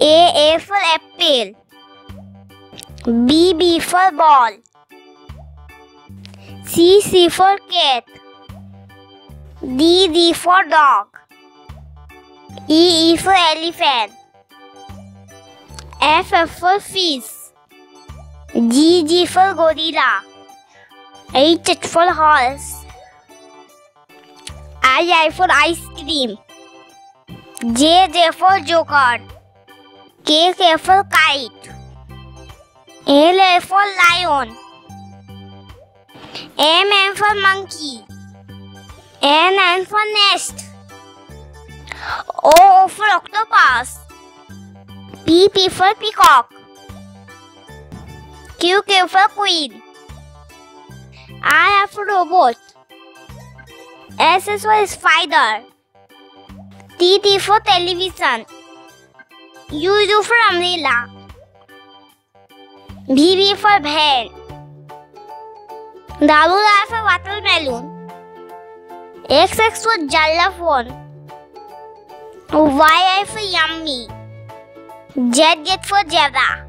A for apple. B for ball. C for cat. D for dog. E for elephant. F for fish. G for gorilla. H for horse. I for ice cream. J for joker. K for kite. L for lion. M for monkey. N for nest. O for octopus. P for peacock. Q for queen. R for robot. S for spider. T for television. U for umbrella. V for van. W for watermelon. X for xylophone. Y for yummy. Z for zebra.